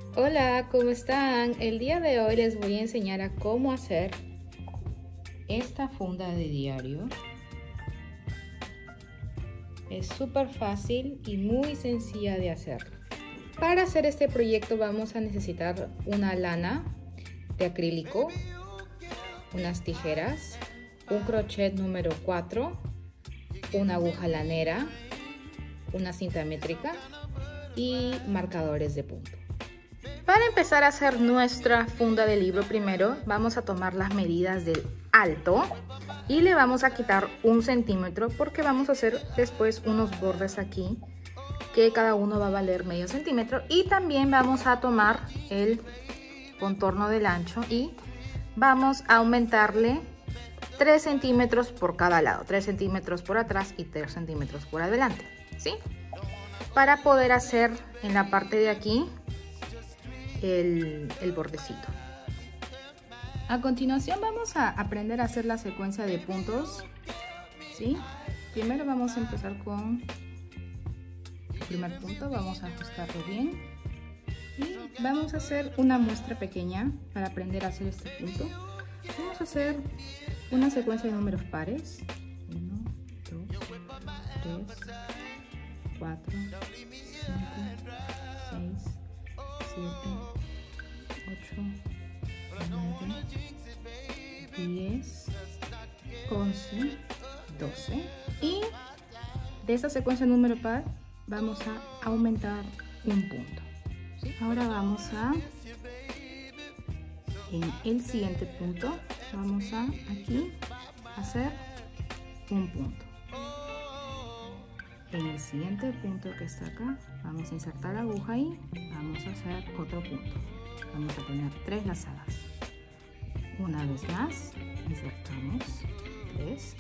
Hola, ¿cómo están? El día de hoy les voy a enseñar a cómo hacer esta funda de diario. Es súper fácil y muy sencilla de hacer. Para hacer este proyecto vamos a necesitar una lana de acrílico, unas tijeras, un crochet número 4, una aguja lanera, una cinta métrica y marcadores de punto. Para empezar a hacer nuestra funda de libro, primero vamos a tomar las medidas del alto y le vamos a quitar 1 centímetro porque vamos a hacer después unos bordes aquí que cada uno va a valer medio centímetro, y también vamos a tomar el contorno del ancho y vamos a aumentarle 3 centímetros por cada lado, 3 centímetros por atrás y 3 centímetros por adelante, ¿sí? Para poder hacer en la parte de aquí el bordecito. A continuación vamos a aprender a hacer la secuencia de puntos, ¿sí? Primero vamos a empezar con el primer punto, vamos a ajustarlo bien y vamos a hacer una muestra pequeña para aprender a hacer este punto. Vamos a hacer una secuencia de números pares: 1, 2, 3, 4, 5, 6, 7, 8, 9, 10, 11, 12. Y de esta secuencia de número par vamos a aumentar un punto, ¿sí? Ahora vamos a, en el siguiente punto, vamos a aquí hacer un punto. En el siguiente punto que está acá, vamos a insertar la aguja y vamos a hacer otro punto. Vamos a tener 3 lazadas. Una vez más, insertamos 3,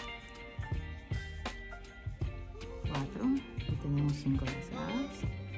4, y tenemos 5 lazadas,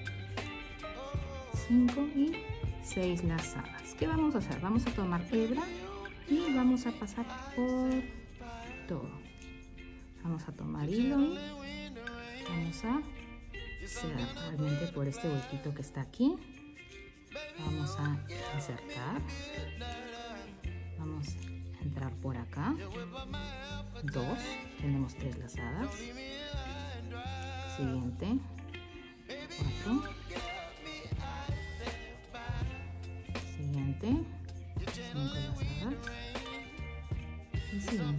5 y 6 lazadas. ¿Qué vamos a hacer? Vamos a tomar hebra y vamos a pasar por todo. Vamos a tomar hilo y vamos a cerrar realmente por este huequito que está aquí. Vamos a insertar. Vamos a entrar por acá. 2. Tenemos 3 lazadas. Siguiente. 4. Siguiente. 5 lazadas. Y siguiente.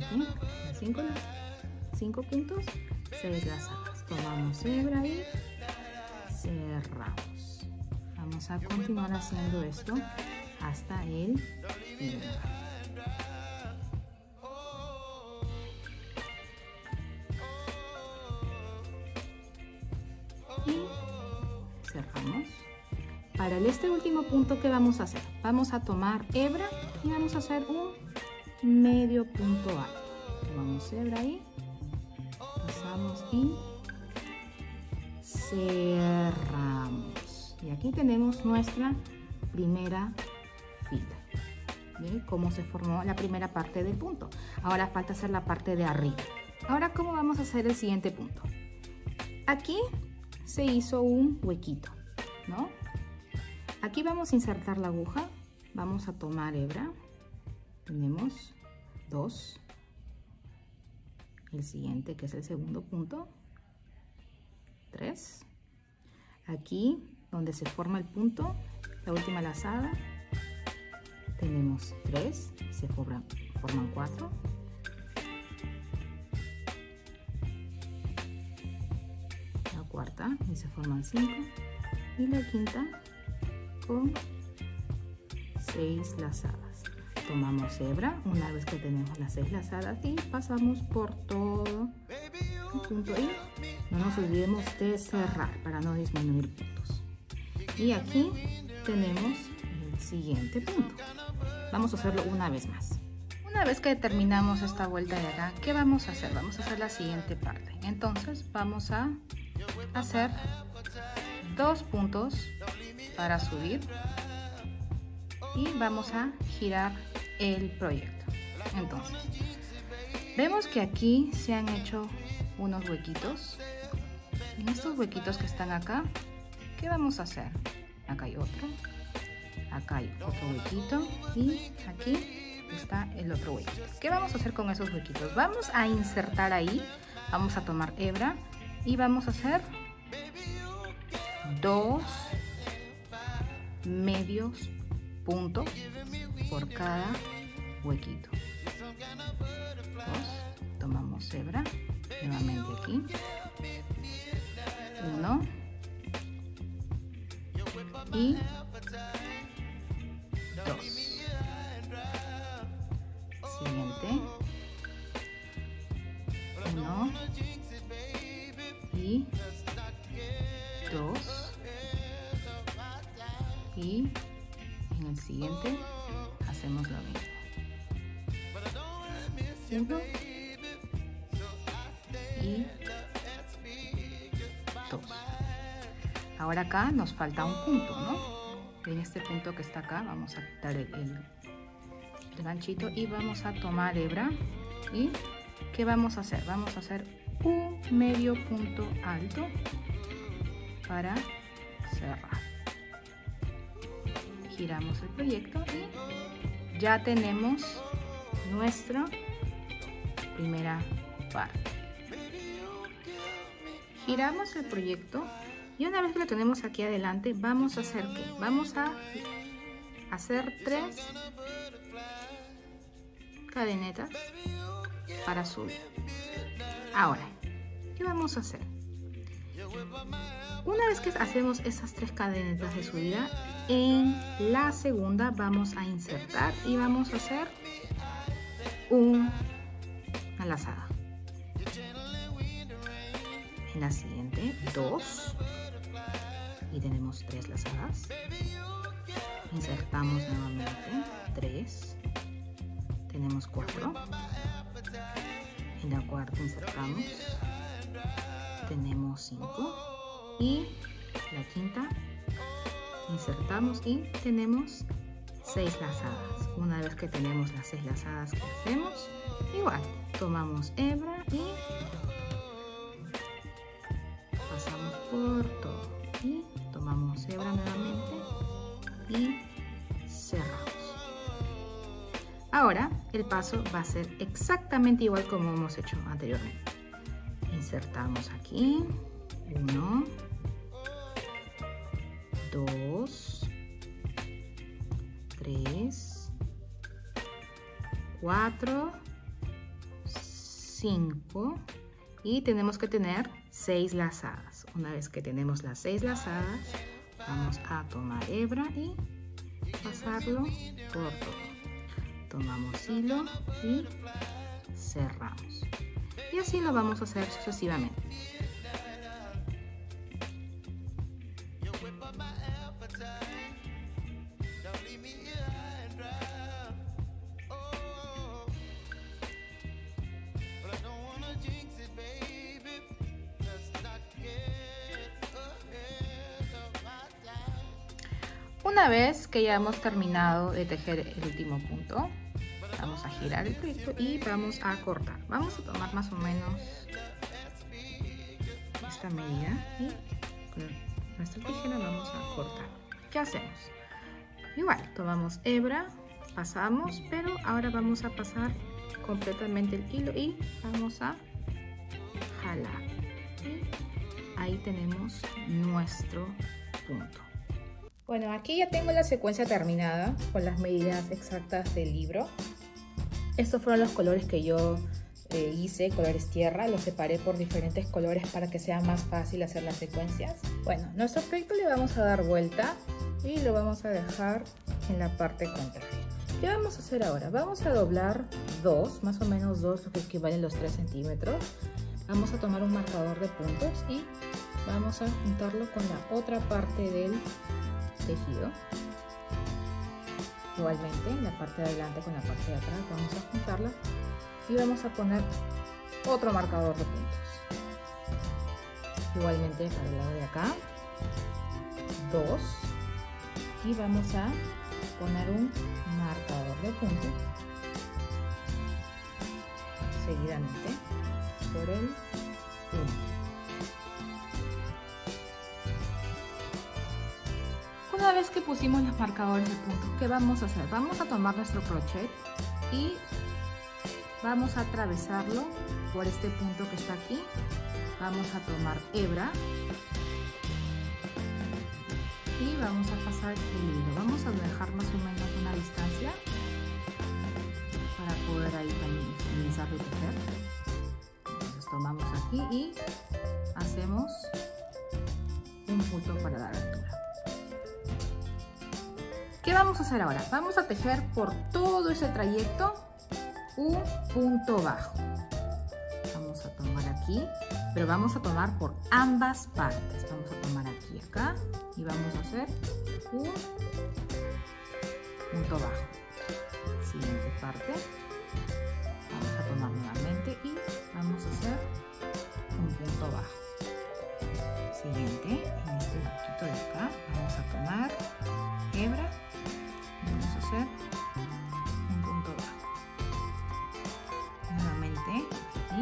5 puntos. 6 lazadas. Tomamos hebra y cerramos. Vamos a continuar haciendo esto hasta el final. Y cerramos. Para este último punto, ¿qué vamos a hacer? Vamos a tomar hebra y vamos a hacer un medio punto alto. Tomamos hebra y pasamos y cerramos. Y aquí tenemos nuestra primera fila. ¿Bien? Cómo se formó la primera parte del punto. Ahora falta hacer la parte de arriba. Ahora, ¿cómo vamos a hacer el siguiente punto? Aquí se hizo un huequito, ¿no? Aquí vamos a insertar la aguja. Vamos a tomar hebra. Tenemos 2. El siguiente, que es el segundo punto, 3. Aquí donde se forma el punto, la última lazada, tenemos 3, se forman 4. La cuarta y se forman 5. Y la quinta con 6 lazadas. Tomamos hebra una vez que tenemos las 6 lazadas y pasamos por todo el punto y no nos olvidemos de cerrar para no disminuir puntos. Y aquí tenemos el siguiente punto. Vamos a hacerlo una vez más. Una vez que terminamos esta vuelta de acá, ¿qué vamos a hacer? Vamos a hacer la siguiente parte. Entonces vamos a hacer 2 puntos para subir y vamos a girar el proyecto. Entonces vemos que aquí se han hecho unos huequitos. En estos huequitos que están acá, ¿qué vamos a hacer? Acá hay otro, Acá hay otro huequito y aquí está el otro huequito. ¿Qué vamos a hacer con esos huequitos? Vamos a insertar ahí, vamos a tomar hebra y vamos a hacer 2 medios puntos por cada huequito. Tomamos hebra nuevamente aquí, 1 y 2. Siguiente, 1 y 2, y en el siguiente hacemos lo mismo, 1 y 2. Ahora acá nos falta un punto, ¿no? En este punto que está acá vamos a quitar el ganchito y vamos a tomar hebra. ¿Y qué vamos a hacer? Vamos a hacer un medio punto alto para cerrar. Giramos el proyecto y ya tenemos nuestra primera parte. Giramos el proyecto y una vez que lo tenemos aquí adelante, vamos a hacer ¿qué? Vamos a hacer 3 cadenetas para subir. Ahora, ¿qué vamos a hacer? Una vez que hacemos esas 3 cadenetas de subida, en la segunda vamos a insertar y vamos a hacer una lazada. En la siguiente 2 y tenemos 3 lazadas. Insertamos nuevamente 3, tenemos 4. En la cuarta insertamos, tenemos 5 y la quinta insertamos y tenemos 6 lazadas. Una vez que tenemos las 6 lazadas que hacemos, igual tomamos hebra y pasamos por todo y tomamos hebra nuevamente y cerramos. Ahora el paso va a ser exactamente igual como hemos hecho anteriormente. Insertamos aquí 1, 2, 3, 4, 5 y tenemos que tener 6 lazadas. Una vez que tenemos las 6 lazadas, vamos a tomar hebra y pasarlo por todo. Tomamos hilo y cerramos. Y así lo vamos a hacer sucesivamente. Una vez que ya hemos terminado de tejer el último punto, vamos a girar el proyecto y vamos a cortar. Vamos a tomar más o menos esta medida y con nuestra tijera vamos a cortar. ¿Qué hacemos? Igual, tomamos hebra, pasamos, pero ahora vamos a pasar completamente el hilo y vamos a jalar. Y ahí tenemos nuestro punto. Bueno, aquí ya tengo la secuencia terminada con las medidas exactas del libro. Estos fueron los colores que yo hice, colores tierra. Los separé por diferentes colores para que sea más fácil hacer las secuencias. Bueno, nuestro proyecto le vamos a dar vuelta y lo vamos a dejar en la parte contraria. ¿Qué vamos a hacer ahora? Vamos a doblar 2, más o menos 2, lo que equivalen los 3 centímetros. Vamos a tomar un marcador de puntos y vamos a juntarlo con la otra parte del tejido. Igualmente en la parte de adelante con la parte de atrás vamos a juntarla y vamos a poner otro marcador de puntos. Igualmente para el lado de acá 2 y vamos a poner un marcador de puntos seguidamente por el 1. Una vez que pusimos los marcadores de puntos, ¿qué vamos a hacer? Vamos a tomar nuestro crochet y vamos a atravesarlo por este punto que está aquí. Vamos a tomar hebra y vamos a pasar el hilo. Vamos a dejar más o menos una distancia para poder ahí también finalizar de tejer. Entonces tomamos aquí y hacemos un punto para dar altura. ¿Qué vamos a hacer ahora? Vamos a tejer por todo ese trayecto un punto bajo. Vamos a tomar aquí, pero vamos a tomar por ambas partes. Vamos a tomar aquí, acá, y vamos a hacer un punto bajo. Siguiente parte. Vamos a tomar nuevamente y vamos a hacer un punto bajo. Siguiente, en este huequito de acá, vamos a tomar hebra y vamos a hacer un punto bajo. Nuevamente aquí,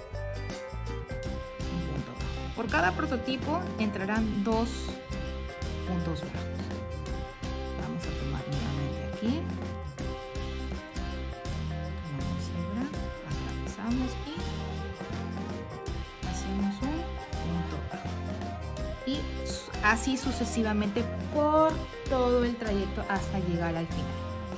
un punto bajo. Por cada prototipo entrarán 2 puntos bajos. Vamos a tomar nuevamente aquí, tomamos hebra, atravesamos y hacemos un punto bajo. Y así sucesivamente por todo el trayecto hasta llegar al final.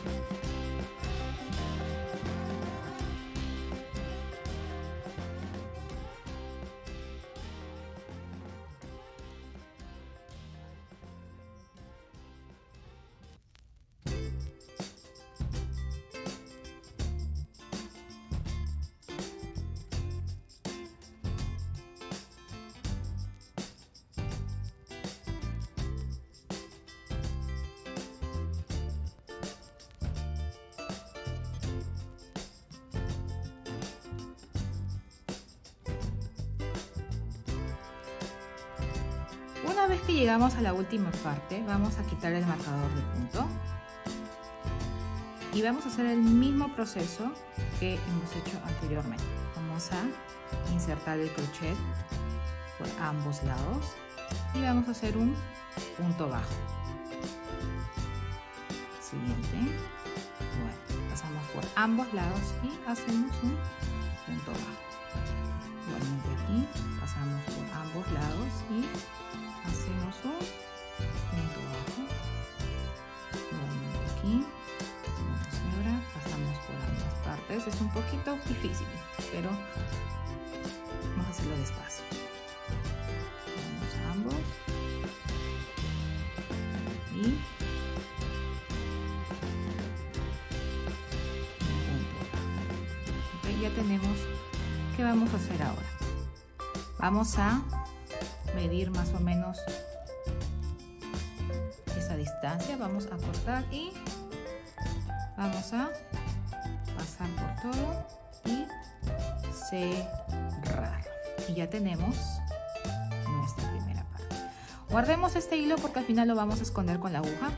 Una vez que llegamos a la última parte, vamos a quitar el marcador de punto y vamos a hacer el mismo proceso que hemos hecho anteriormente. Vamos a insertar el crochet por ambos lados y vamos a hacer un punto bajo. Siguiente. Bueno, pasamos por ambos lados y hacemos un punto bajo. Igualmente aquí pasamos por ambos lados y hacemos un punto bajo. Igualmente aquí, ahora pasamos por ambas partes. Es un poquito difícil, pero vamos a hacerlo despacio. Vamos a ambos y un punto bajo. Okay, ya tenemos. ¿Qué vamos a hacer ahora? Vamos a medir más o menos esa distancia, vamos a cortar y vamos a pasar por todo y cerrar y ya tenemos nuestra primera parte. Guardemos este hilo porque al final lo vamos a esconder con la aguja.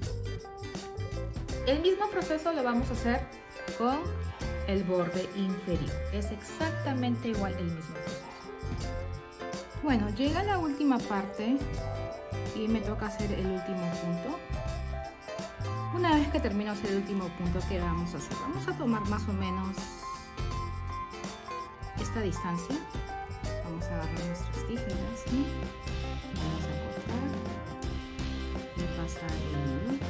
El mismo proceso lo vamos a hacer con el borde inferior, es exactamente igual el mismo proceso. Bueno, llega la última parte y me toca hacer el último punto. Una vez que termino de hacer el último punto, ¿qué vamos a hacer? Vamos a tomar más o menos esta distancia. Vamos a agarrar nuestras tijeras y vamos a cortar y pasar el hilo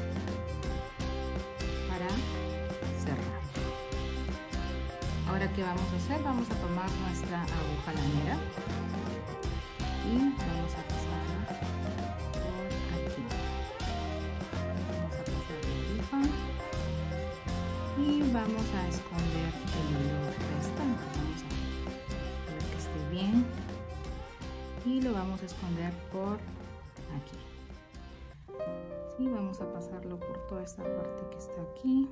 para cerrar. Ahora, ¿qué vamos a hacer? Vamos a tomar nuestra aguja lanera y vamos a pasarla por aquí. Vamos a pasar la aguja y vamos a esconder el hilo restante. Vamos a ver que esté bien y lo vamos a esconder por aquí. Sí, vamos a pasarlo por toda esta parte que está aquí.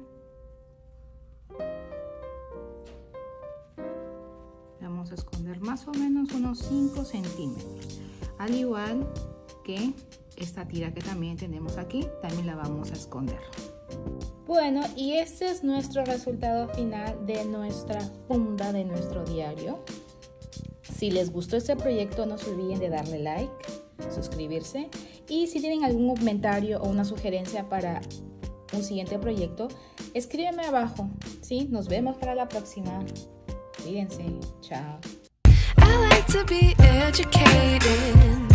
Vamos a esconder más o menos unos 5 centímetros, al igual que esta tira que también tenemos aquí, también la vamos a esconder. Bueno, y este es nuestro resultado final de nuestra funda de nuestro diario. Si les gustó este proyecto, no se olviden de darle like, suscribirse. Y si tienen algún comentario o una sugerencia para un siguiente proyecto, escríbeme abajo, ¿sí? Nos vemos para la próxima. Cuídense. Chao. I like to be educated.